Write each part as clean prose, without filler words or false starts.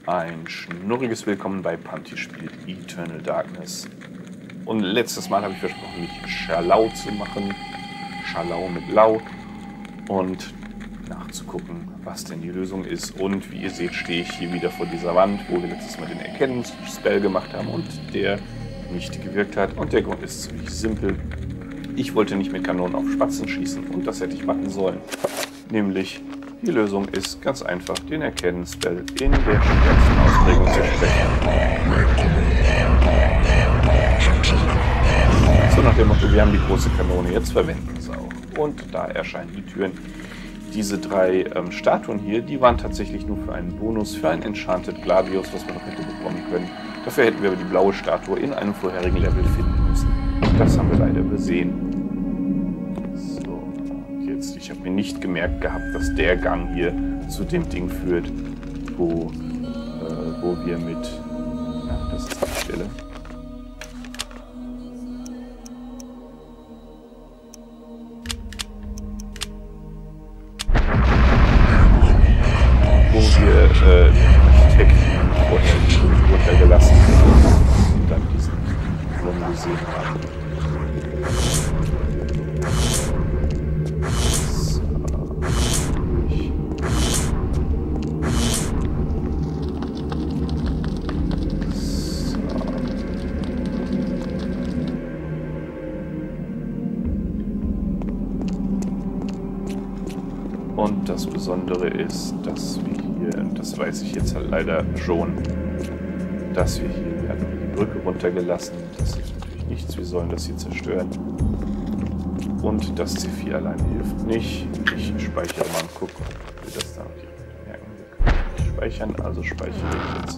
Ein schnurriges Willkommen bei Panty spielt Eternal Darkness. Und letztes Mal habe ich versprochen, mich Schalau zu machen. Schalau mit Lau. Und nachzugucken, was denn die Lösung ist. Und wie ihr seht, stehe ich hier wieder vor dieser Wand, wo wir letztes Mal den Erkennungsspell gemacht haben und der nicht gewirkt hat. Und der Grund ist ziemlich simpel. Ich wollte nicht mit Kanonen auf Spatzen schießen und das hätte ich machen sollen. Nämlich, die Lösung ist ganz einfach, den Erkennungsspell in der stärksten Ausprägung zu sprechen. So nach dem Motto, wir haben die große Kanone, jetzt verwenden wir es auch. Und da erscheinen die Türen. Diese drei Statuen hier, die waren tatsächlich nur für einen Bonus, für ein Enchanted Gladius, was wir noch hätte bekommen können. Dafür hätten wir aber die blaue Statue in einem vorherigen Level finden müssen. Das haben wir leider übersehen. So, und jetzt, ich habe mir nicht gemerkt gehabt, dass der Gang hier zu dem Ding führt, wo wir mit... Ja, das ist die Stelle. Wo wir Architekten vorher runtergelassen haben und dann diesen Raum gesehen haben. Und das Besondere ist, dass wir hier, das weiß ich jetzt halt leider schon, dass wir hatten die Brücke runtergelassen. Das hilft natürlich nichts, wir sollen das hier zerstören. Und das C4 alleine hilft nicht. Ich speichere mal und gucke, ob wir das da noch direkt merken. Wir können nicht speichern, also speichere ich jetzt.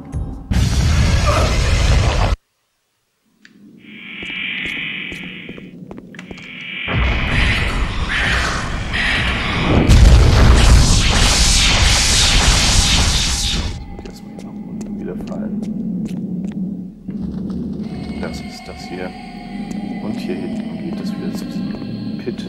Das ist das hier. Und hier hinten geht es wieder zu diesem Pit.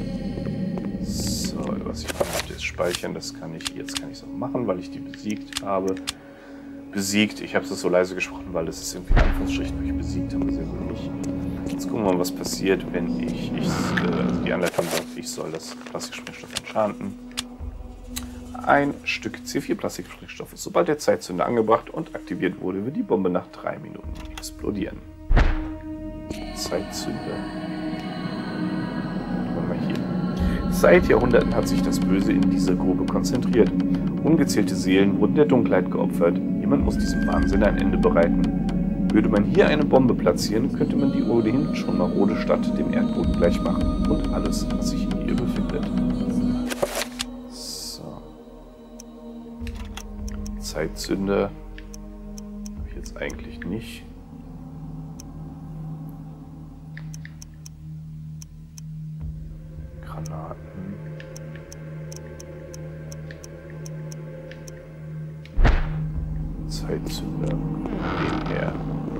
So, was ich möchte ist speichern. Das kann ich, jetzt kann ich es auch machen, weil ich die besiegt habe. Besiegt, ich habe es so leise gesprochen, weil das ist irgendwie in Anführungsstrichen durch besiegt, aber sehr wohl nicht. Jetzt gucken wir mal, was passiert, wenn also die Anleitung sagt, ich soll das Plastiksprengstoff enchanten. Ein Stück C4 Plastiksprengstoff ist sobald der Zeitzünder angebracht und aktiviert wurde, wird die Bombe nach 3 Minuten explodieren. Zeitzünder. Gucken wir mal hier. Seit Jahrhunderten hat sich das Böse in dieser Grube konzentriert. Ungezählte Seelen wurden der Dunkelheit geopfert. Jemand muss diesem Wahnsinn ein Ende bereiten. Würde man hier eine Bombe platzieren, könnte man die ohnehin schon marode Stadt dem Erdboden gleich machen und alles, was sich in ihr befindet. So. Zeitzünder habe ich jetzt eigentlich nicht. Granaten. Zeitzünder. Den her.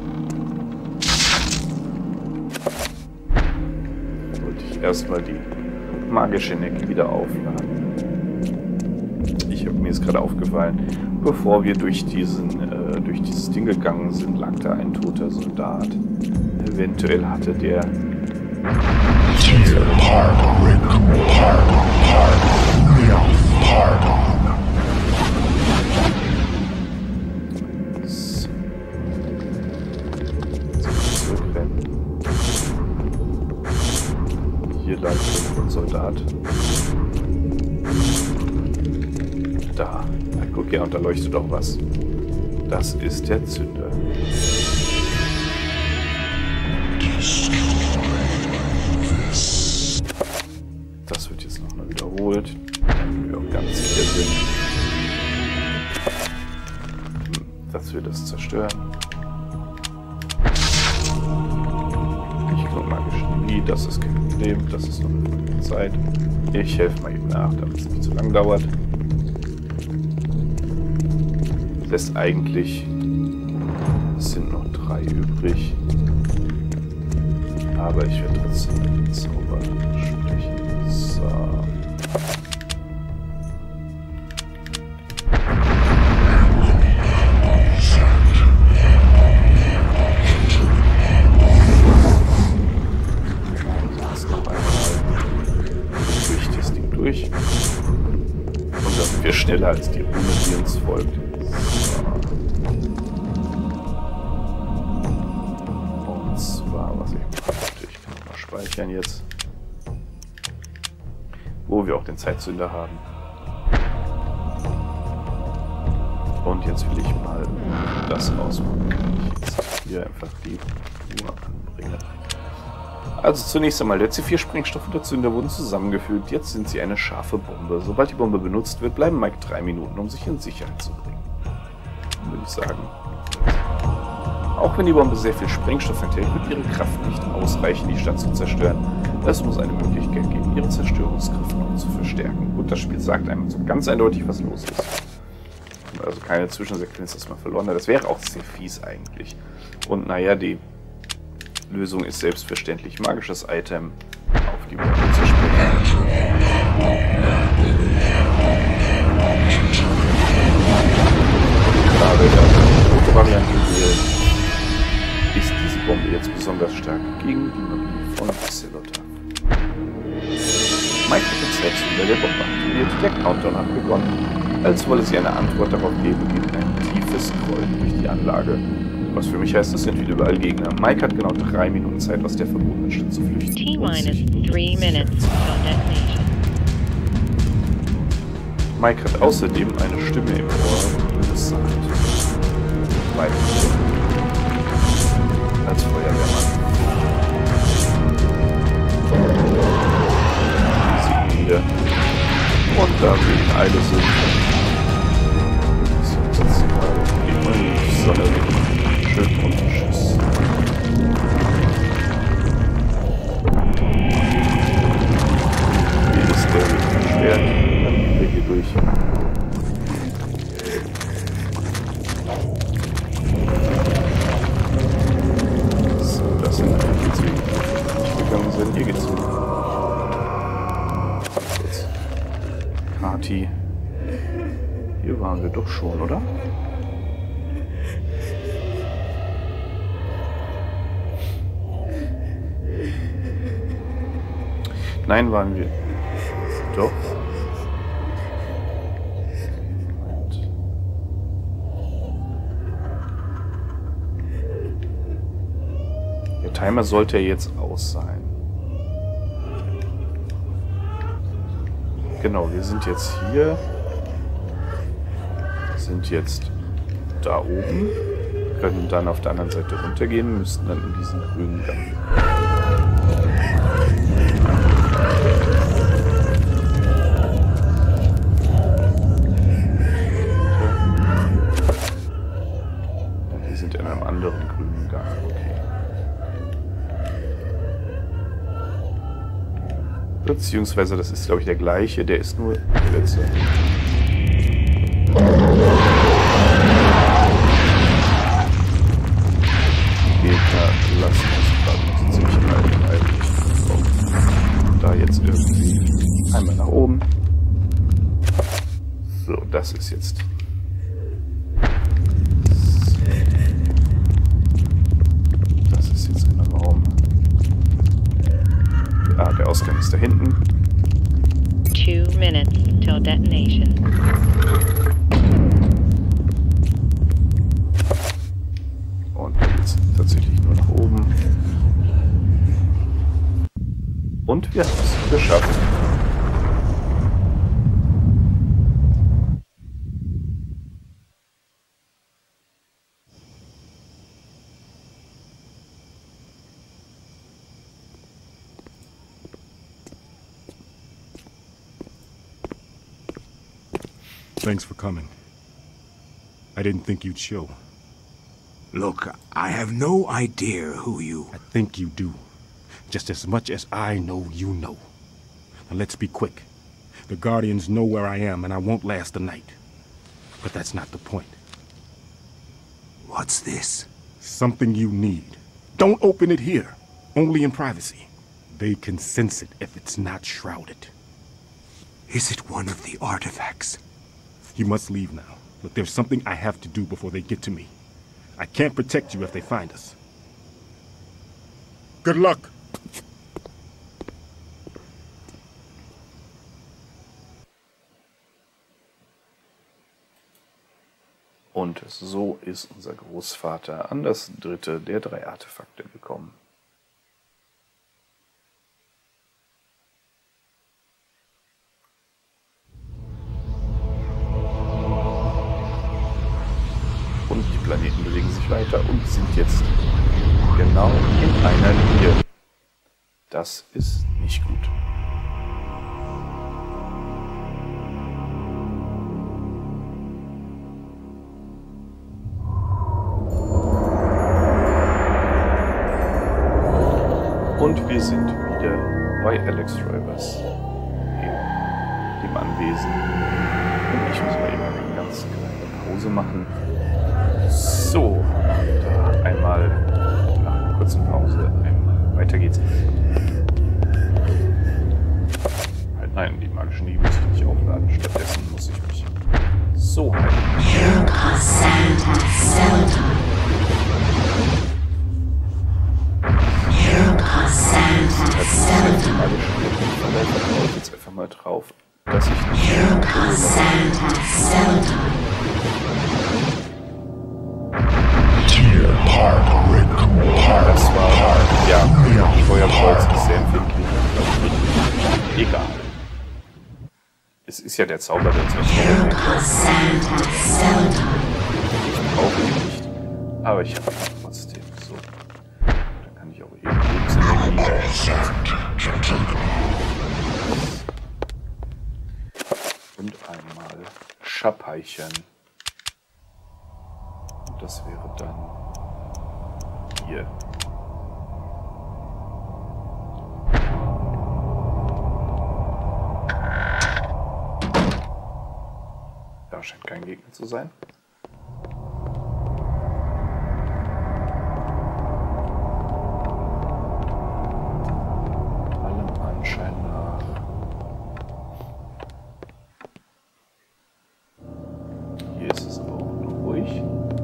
Wollte ich erstmal die magische Energie wieder aufladen. Mir ist gerade aufgefallen, bevor wir durch dieses Ding gegangen sind, lag da ein toter Soldat. Eventuell hatte der... Hier lag ein Soldat. Da. Na, guck ja, und da leuchtet doch was. Das ist der Zünder. Das wird jetzt nochmal wiederholt, damit wir auch ganz sicher sind, dass wir das zerstören. Ich gucke mal Energie, das ist kein Problem, das ist noch eine Zeit. Ich helfe mal eben nach, damit es nicht zu lang dauert. Das heißt eigentlich, es sind noch 3 übrig. Aber ich werde trotzdem mit dem Zauber stechen. So. ohne sie uns folgt. Und zwar, was ich kann mal speichern jetzt. Wo wir auch den Zeitsünder haben. Und jetzt will ich mal das ausprobieren, wenn ich jetzt hier einfach die Uhr anbringe. Also zunächst einmal, der C4-Sprengstoff und der Zünder wurden zusammengefügt. Jetzt sind sie eine scharfe Bombe. Sobald die Bombe benutzt wird, bleiben Mike 3 Minuten, um sich in Sicherheit zu bringen. Dann würde ich sagen, auch wenn die Bombe sehr viel Sprengstoff enthält, wird ihre Kraft nicht ausreichen, die Stadt zu zerstören. Es muss eine Möglichkeit geben, ihre Zerstörungskraft noch zu verstärken. Und das Spiel sagt einem so ganz eindeutig, was los ist. Also keine Zwischensequenz, dass man verloren hat. Das wäre auch sehr fies eigentlich. Und naja, die Lösung ist selbstverständlich magisches Item auf die Bombe zu springen. Gerade der rote Variante wählen, ist diese Bombe jetzt besonders stark gegen die Magie von Xilota. Mike hat den Zeitzünder der Bombe aktiviert, der Countdown hat begonnen. Als wolle sie eine Antwort darauf geben, geht ein tiefes Grollen durch die Anlage. Was für mich heißt, es sind wieder überall Gegner. Mike hat genau 3 Minuten Zeit, aus der verbotenen Stadt zu flüchten. T-minus 3 minutes till detonation. Mike hat außerdem eine Stimme im Ohr, die es sagt. Weiter als Feuerwehrmann. Sie wieder. Und da wir in Eile sind, setzen wir mal die Sonne schön und tschüss. Wie ist der Weg schwer? Dann gehen wir hier durch. So, das sind eigentlich die Wege, die nicht gegangen sind. Hier geht's hin. Party. Hier waren wir doch schon, oder? Nein, waren wir doch. Moment. Der Timer sollte ja jetzt aus sein. Genau, wir sind jetzt hier. Sind jetzt da oben. Können dann auf der anderen Seite runtergehen, müssten dann in diesen grünen Gang. Wir sind in einem anderen grünen Gang. Okay. Beziehungsweise, das ist, glaube ich, der gleiche, der ist nur der letzte. Gegner lassen uns gerade noch so ziemlich kalt eigentlich. Da jetzt irgendwie einmal nach oben. So, das ist jetzt. Das ist jetzt ein Raum. Ah, der Ausgang ist da hinten. 2 minutes till detonation. Und jetzt tatsächlich nur nach oben. Und wir haben es geschafft. Thanks for coming. I didn't think you'd show. Look, I have no idea who you... I think you do. Just as much as I know you know. Now let's be quick. The Guardians know where I am and I won't last the night. But that's not the point. What's this? Something you need. Don't open it here. Only in privacy. They can sense it if it's not shrouded. Is it one of the artifacts? You must leave now. Look, there's something I have to do before they get to me. I can't protect you if they find us. Good luck! Und so ist unser Großvater an das dritte der 3 Artefakte gekommen. Und die Planeten bewegen sich weiter und sind jetzt genau in einer Linie. Das ist nicht gut. Und wir sind wieder bei Alex Travers in dem Anwesen. Und ich muss mal eben eine ganz kleine Pause machen. So, da einmal nach einer kurzen Pause einmal weiter geht's. Halt nein, die magischen Liebe muss ich nicht aufladen. Stattdessen muss ich mich so halten. Ich jetzt einfach mal drauf, dass ich das war, ja, Feuerkreuz ist sehr empfindlich. Egal. Es ist ja der Zauber, der zu Ich brauche ihn nicht, aber ich habe ihn trotzdem. So. Dann kann ich auch eben und einmal Schabheichern. Und das wäre dann hier. Da scheint kein Gegner zu sein. Allem Anschein nach. Hier ist es aber auch noch ruhig.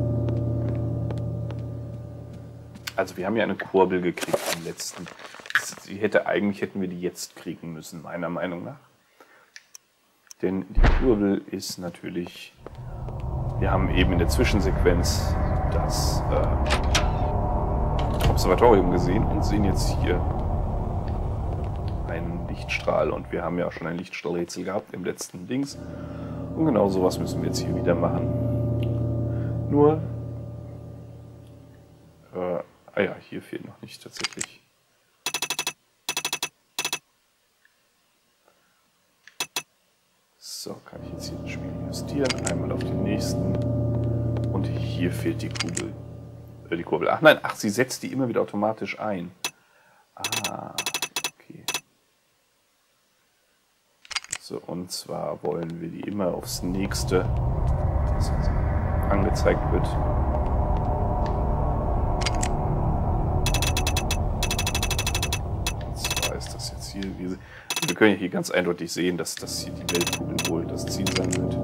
Also wir haben ja eine Kurbel gekriegt im letzten. Eigentlich hätten wir die jetzt kriegen müssen, meiner Meinung nach. Denn die Kurbel ist natürlich, wir haben eben in der Zwischensequenz das Observatorium gesehen und sehen jetzt hier einen Lichtstrahl. Und wir haben ja auch schon ein Lichtstrahlrätsel gehabt im letzten Dings. Und genau sowas müssen wir jetzt hier wieder machen. Nur, ja, hier fehlt noch nicht tatsächlich. So, kann ich jetzt hier das Spiel justieren. Einmal auf den nächsten. Und hier fehlt die Kugel. Die Kurbel. Ach nein, sie setzt die immer wieder automatisch ein. Ah, okay. So, und zwar wollen wir die immer aufs nächste, das uns angezeigt wird. Und zwar ist das jetzt hier, wir können ja hier ganz eindeutig sehen, dass das hier die Weltkugel wohl das Ziel sein wird.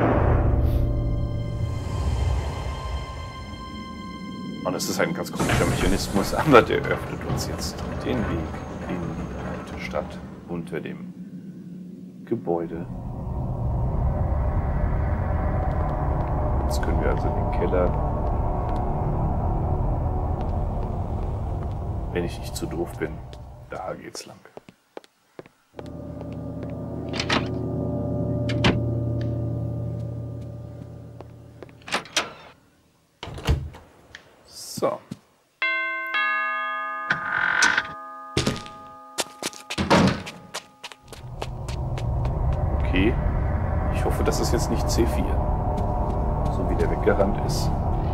Und es ist ein ganz komischer Mechanismus, aber der öffnet uns jetzt den Weg in die alte Stadt unter dem Gebäude. Jetzt können wir also in den Keller. Wenn ich nicht zu doof bin, da geht's lang. So. Okay. Ich hoffe, das ist jetzt nicht C4. So wie der weggerannt ist.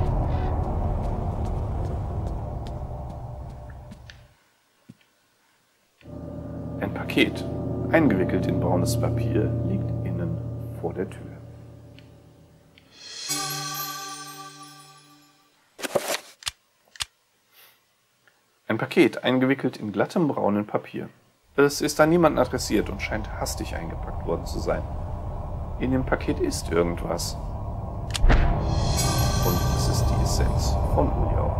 Ein Paket, eingewickelt in braunes Papier, liegt innen vor der Tür. Ein Paket, eingewickelt in glattem braunen Papier. Es ist an niemanden adressiert und scheint hastig eingepackt worden zu sein. In dem Paket ist irgendwas. Und es ist die Essenz von Uliau.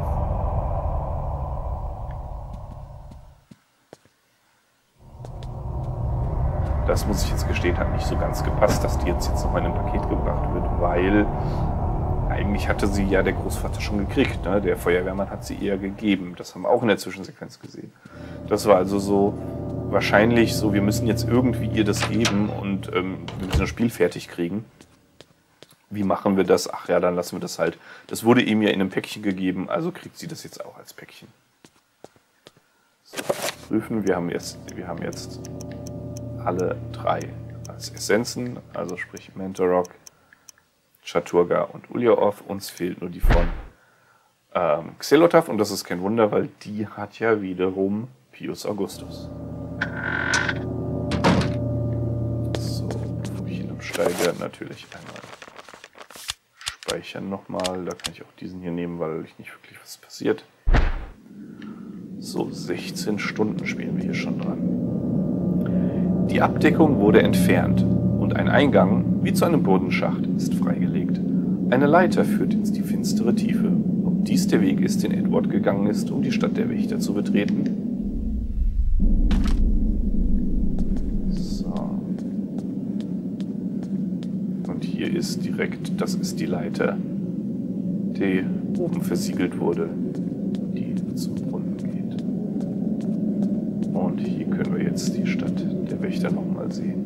Das muss ich jetzt gestehen, hat nicht so ganz gepasst, dass die jetzt nochmal in ein Paket gebracht wird, weil eigentlich hatte sie ja der Großvater schon gekriegt. Ne? Der Feuerwehrmann hat sie ihr gegeben. Das haben wir auch in der Zwischensequenz gesehen. Das war also so wahrscheinlich so, wir müssen jetzt irgendwie ihr das geben und wir müssen das Spiel fertig kriegen. Wie machen wir das? Ach ja, dann lassen wir das halt. Das wurde ihm ja in einem Päckchen gegeben, also kriegt sie das jetzt auch als Päckchen. So, prüfen. Wir haben jetzt alle 3 als Essenzen, also sprich Mentorok, Chaturga und Ulyaoth. Uns fehlt nur die von Xel'Otath und das ist kein Wunder, weil die hat ja wiederum Pius Augustus. So, bevor ich ihn umsteige, natürlich einmal speichern nochmal. Da kann ich auch diesen hier nehmen, weil ich nicht wirklich was passiert. So, 16 Stunden spielen wir hier schon dran. Die Abdeckung wurde entfernt und ein Eingang, wie zu einem Bodenschacht, ist freigelegt. Eine Leiter führt ins die finstere Tiefe. Ob dies der Weg ist, den Edward gegangen ist, um die Stadt der Wächter zu betreten? So. Und hier ist direkt, das ist die Leiter, die oben versiegelt wurde, die zum Brunnen geht. Und hier können wir jetzt die Stadt der Wächter nochmal sehen.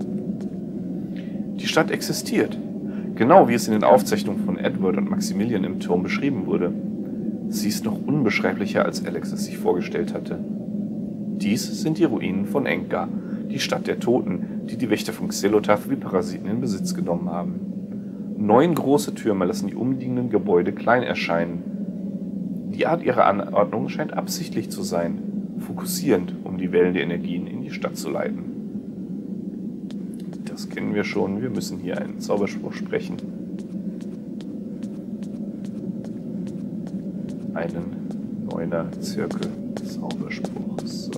Die Stadt existiert, genau wie es in den Aufzeichnungen von Edward und Maximilian im Turm beschrieben wurde. Sie ist noch unbeschreiblicher, als Alex es sich vorgestellt hatte. Dies sind die Ruinen von Enka, die Stadt der Toten, die die Wächter von Xel'Otath wie Parasiten in Besitz genommen haben. 9 große Türme lassen die umliegenden Gebäude klein erscheinen. Die Art ihrer Anordnung scheint absichtlich zu sein, fokussierend, um die Wellen der Energien in die Stadt zu leiten. Das kennen wir schon, wir müssen hier einen Zauberspruch sprechen. Einen 9er Zirkel Zauberspruch. So.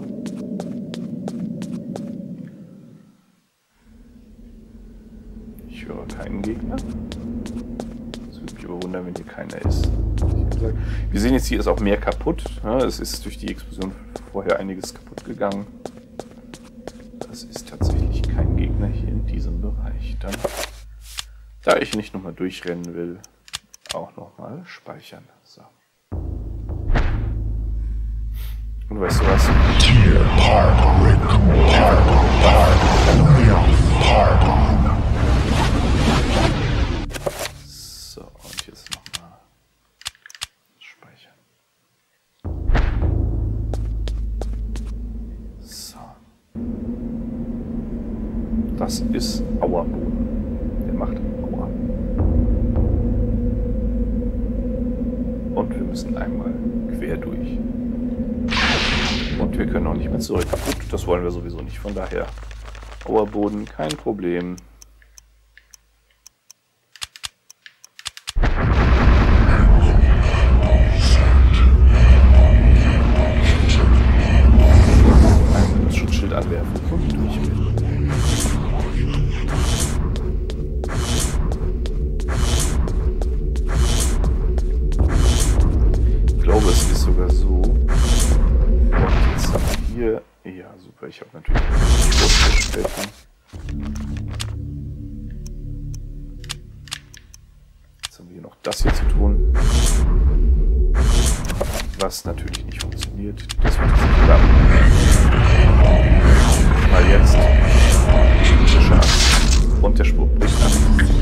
Ich höre keinen Gegner. Es würde mich aber wundern, wenn hier keiner ist. Wir sehen jetzt, hier ist auch mehr kaputt. Es ist durch die Explosion vorher einiges kaputt gegangen. Das ist tatsächlich kein Gegner hier in diesem Bereich. Dann, da ich nicht nochmal durchrennen will, auch nochmal speichern. So. Und weißt du was? So, und jetzt nochmal speichern. So. Das ist Auerboden. Der macht Aua. Und wir müssen einmal quer durch. Und wir können auch nicht mehr zurück. Gut, das wollen wir sowieso nicht. Von daher, Auerboden, kein Problem. Einmal das Schutzschild anwerfen und durchgehen. Ich glaube, es ist sogar so. Hier, ja super, ich habe natürlich Großversprechen. Jetzt haben wir hier noch das hier zu tun, was natürlich nicht funktioniert. Das wird jetzt nicht klappen. Weil jetzt der Schaden und der Spruch bricht an.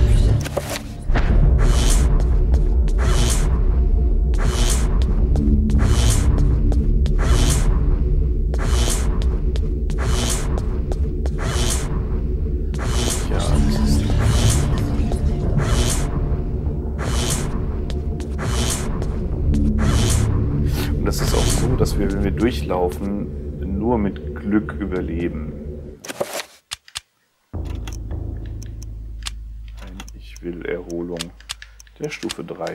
Dass wir, wenn wir durchlaufen, nur mit Glück überleben. Ich will Erholung der Stufe 3.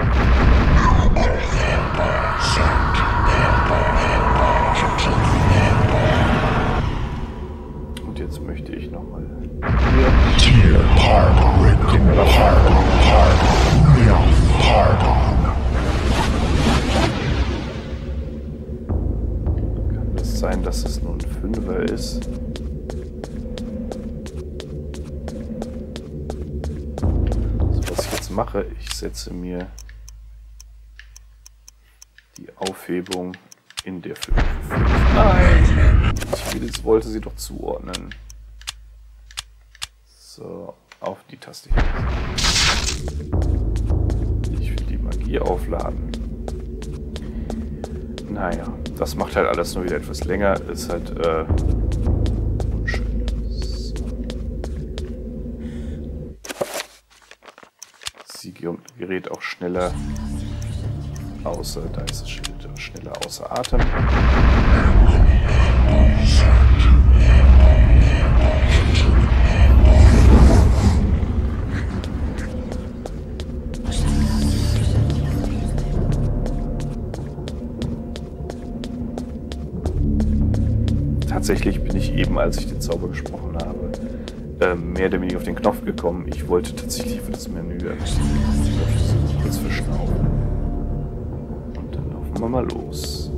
Und jetzt möchte ich nochmal sein, dass es nur ein 5er ist. Also was ich jetzt mache, ich setze mir die Aufhebung in der 5. Nein! Ich wollte sie doch zuordnen. So, auf die Taste hier. Ich will die Magie aufladen. Naja, das macht halt alles nur wieder etwas länger. Ist halt unschön. So. Sie gerät auch schneller außer, da ist das Schild, schneller außer Atem. Tatsächlich bin ich eben, als ich den Zauber gesprochen habe, mehr oder weniger auf den Knopf gekommen. Ich wollte tatsächlich für das Menü kurz verschnaufen. Und dann laufen wir mal los.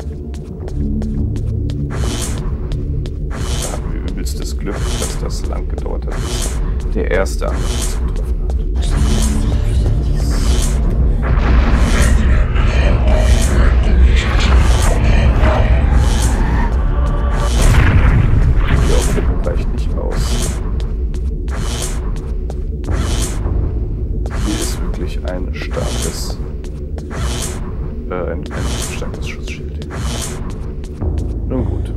Da hatten wir übelstes Glück, dass das lang gedauert hat, bis der erste Angriff getroffen hat. Die Aufhebung reicht nicht aus. Hier ist wirklich ein starkes Schutzschild. Nun gut.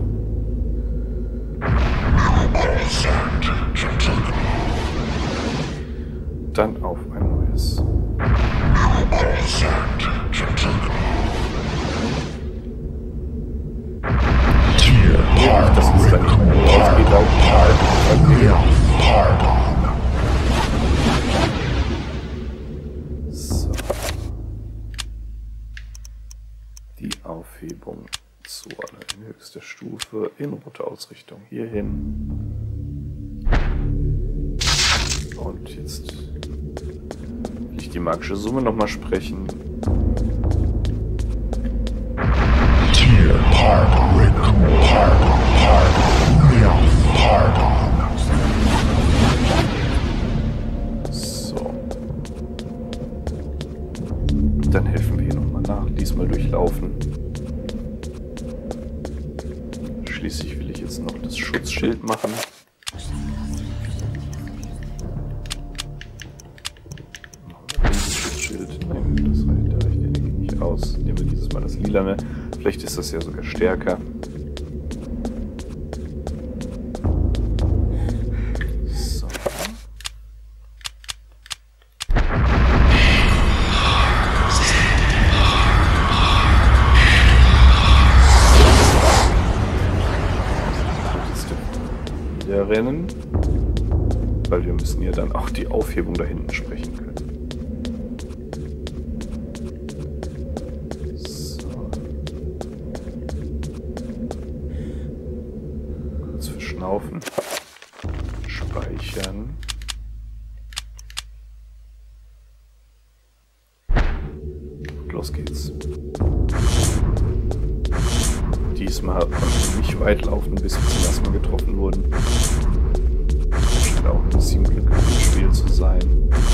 Dann auf ein neues. Das ist dann nicht mehr ausgeht, so. Die Aufhebung zur höchsten Stufe in rote Ausrichtung hierhin. Und jetzt will ich die magische Summe nochmal sprechen. So. Dann helfen wir hier nochmal nach. Diesmal durchlaufen. Schließlich will ich jetzt noch das Schutzschild machen. Das Schutzschild. Nein, das reicht der Energie nicht aus. Nehmen wir dieses Mal das Lilane. Vielleicht ist das ja sogar stärker. So. Jetzt wieder rennen, weil wir müssen ja dann auch die Aufhebung da hinten sprechen können. Schnaufen, speichern. Und los geht's. Diesmal konnten wir nicht weit laufen, bis wir zum ersten Mal getroffen wurden. Scheint auch ein bisschen Glück im Spiel zu sein.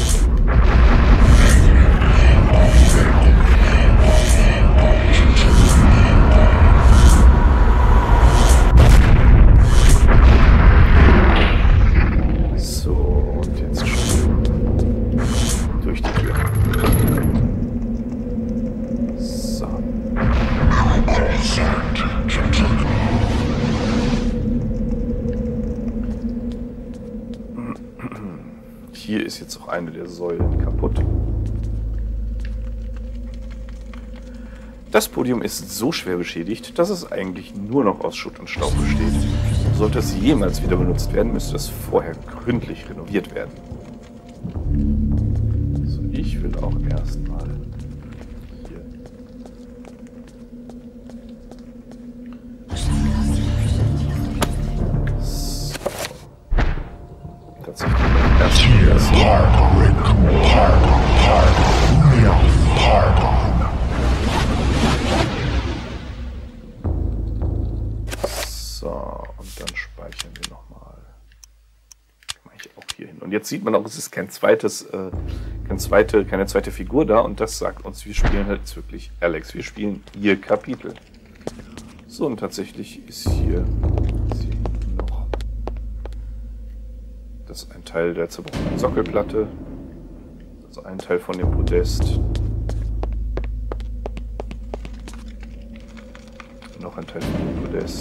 Hier ist jetzt auch eine der Säulen kaputt. Das Podium ist so schwer beschädigt, dass es eigentlich nur noch aus Schutt und Staub besteht. Sollte es jemals wieder benutzt werden, müsste es vorher gründlich renoviert werden. So, ich will auch erstmal hier. So. Tatsächlich so, und dann speichern wir nochmal. Mache ich auch hier hin. Und jetzt sieht man auch, es ist kein zweites keine zweite Figur da und das sagt uns, wir spielen halt jetzt wirklich Alex. Wir spielen ihr Kapitel. So, und tatsächlich ist hier noch das ist ein Teil der zerbrochenen Sockelplatte, also ein Teil von dem Podest. Noch ein Teil von dem Podest.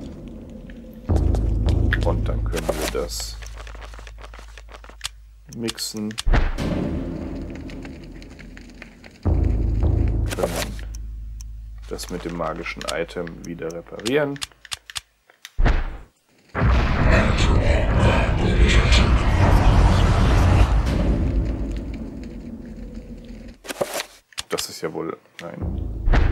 Und dann können wir das mixen. Können das mit dem magischen Item wieder reparieren. Das ist ja wohl... Nein.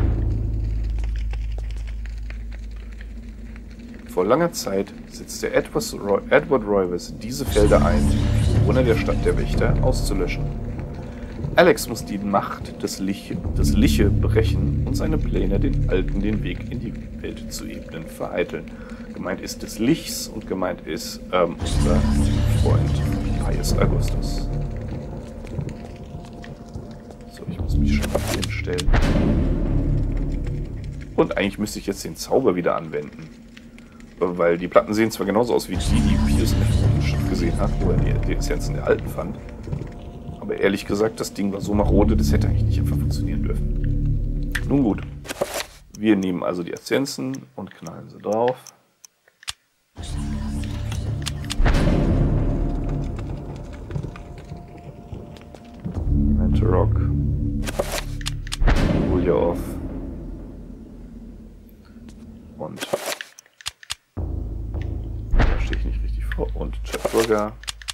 Vor langer Zeit setzte Edward Roivers diese Felder ein, um Bewohner der Stadt der Wächter auszulöschen. Alex muss die Macht des Liche brechen und seine Pläne, den Alten den Weg in die Welt zu ebnen, vereiteln. Gemeint ist des Lichts und gemeint ist unser Freund Pius Augustus. So, ich muss mich schon mal hier hinstellen. Und eigentlich müsste ich jetzt den Zauber wieder anwenden. Weil die Platten sehen zwar genauso aus wie die Pius in der Stadt gesehen hat, wo er die Essenzen der Alten fand. Aber ehrlich gesagt, das Ding war so marode, das hätte eigentlich nicht einfach funktionieren dürfen. Nun gut. Wir nehmen also die Essenzen und knallen sie drauf. Mentorok. Julia off. Und da stehe ich nicht richtig vor. Und Chatburger.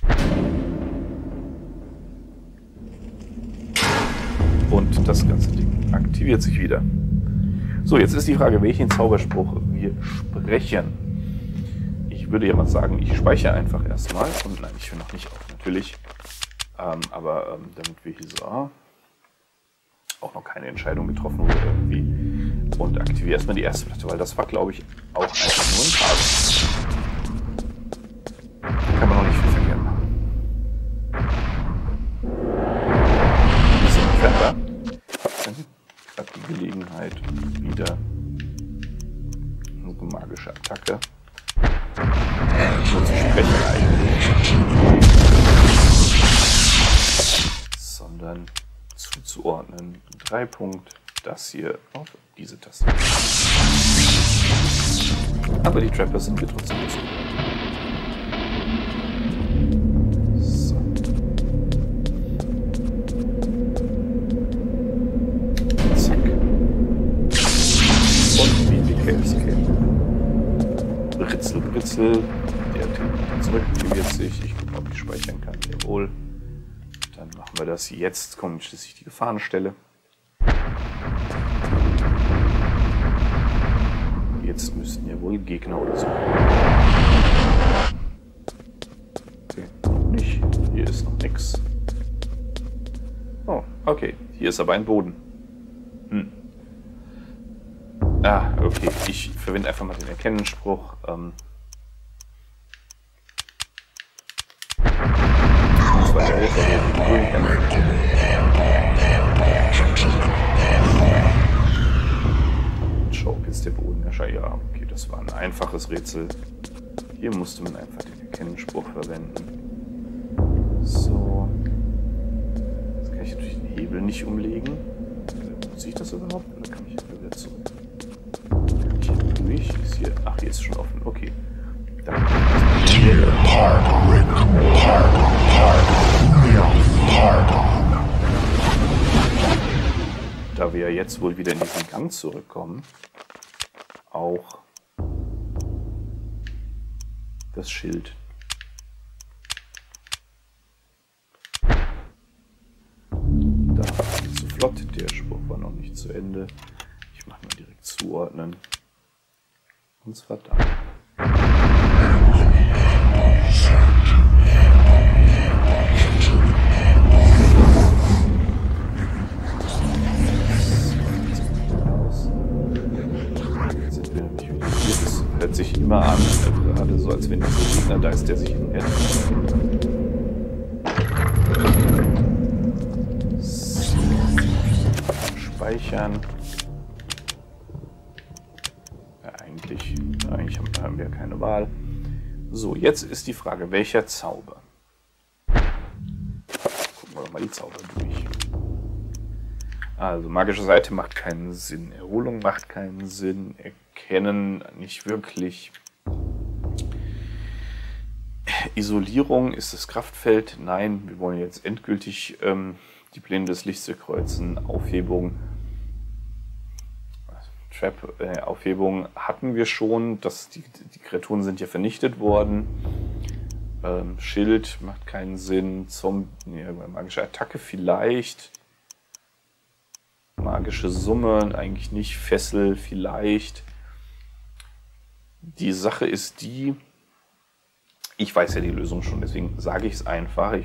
Und das ganze Ding aktiviert sich wieder. So, jetzt ist die Frage, welchen Zauberspruch wir sprechen. Ich würde ja mal sagen, ich speichere einfach erstmal. Und nein, ich höre noch nicht auf, natürlich. Aber damit wir hier so auch noch keine Entscheidung getroffen wurde irgendwie. Und aktiviere erstmal die erste Platte, weil das war, glaube ich, auch einfach nur ein Part. Da kann man noch nicht viel verkehren machen. Ein bisschen Trapper. Hat die Gelegenheit wieder eine magische Attacke. Nur zu sprechen eigentlich. Sondern zuzuordnen. 3 Punkt, das hier auf diese Taste. Aber die Trapper sind wir trotzdem nicht. So. Zack. Und BBK Escape. Britzel, Britzel. Der Typ zurückaktiviert sich. Ich gucke mal, ob ich speichern kann. Jawohl. Dann machen wir das. Jetzt kommt schließlich die Gefahrenstelle. Jetzt müssten ja wohl Gegner oder so. Okay, noch nicht. Hier ist noch nichts. Oh, okay. Hier ist aber ein Boden. Ah, okay. Ich verwende einfach mal den Erkennungsspruch. Choke ist der Bodenherrscher. Ja, okay, das war ein einfaches Rätsel. Hier musste man einfach den Erkennungsspruch verwenden. So. Jetzt kann ich natürlich den Hebel nicht umlegen. Muss ich das überhaupt? Oder kann ich wieder zurück? Kann ich hier durch? Ist hier. Ach, hier ist schon offen. Okay. Dann. Da wir jetzt wohl wieder in diesen Gang zurückkommen, auch das Schild. Da war nicht zu flott, der Spruch war noch nicht zu Ende. Ich mache mal direkt zuordnen. Und zwar da. Hört sich immer an, gerade so, als wenn der Gegner da ist, der sich hin und her dreht. speichern. Ja, eigentlich haben wir keine Wahl. So, jetzt ist die Frage, welcher Zauber? Gucken wir doch mal die Zauber durch. Also, magische Seite macht keinen Sinn. Erholung macht keinen Sinn. Erkennen nicht wirklich. Isolierung ist das Kraftfeld. Nein, wir wollen jetzt endgültig die Pläne des Lichts kreuzen. Aufhebung. Aufhebung hatten wir schon. Die Kreaturen sind ja vernichtet worden. Schild macht keinen Sinn. Magische Attacke vielleicht. Magische Summe eigentlich nicht. Fessel vielleicht. Die Sache ist die, ich weiß ja die Lösung schon, deswegen sage ich es einfach.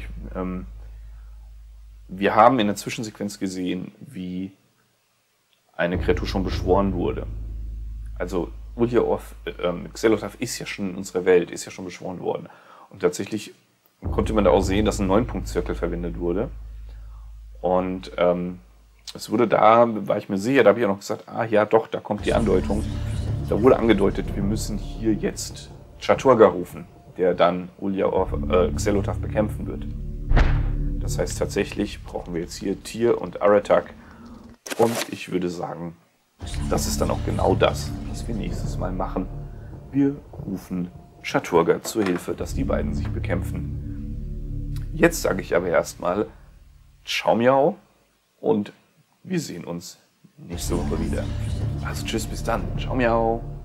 Wir haben in der Zwischensequenz gesehen, wie eine Kreatur schon beschworen wurde. Also Ulyaoth Xel'Otath ist ja schon in unserer Welt, ist ja schon beschworen worden. Und tatsächlich konnte man da auch sehen, dass ein 9-Punkt-Zirkel verwendet wurde. Und es wurde da, war ich mir sicher, da habe ich ja noch gesagt, ja doch, da kommt die Andeutung. Da wurde angedeutet, wir müssen hier jetzt Chattur'gha rufen, der dann Ulyaoth Xel'Otath bekämpfen wird. Das heißt, tatsächlich brauchen wir jetzt hier Tyr und Aratak. Und ich würde sagen, das ist dann auch genau das, was wir nächstes Mal machen. Wir rufen Chattur'gha zur Hilfe, dass die beiden sich bekämpfen. Jetzt sage ich aber erstmal Ciao Miau und wir sehen uns nächste Woche wieder. Also tschüss, bis dann. Ciao Miau.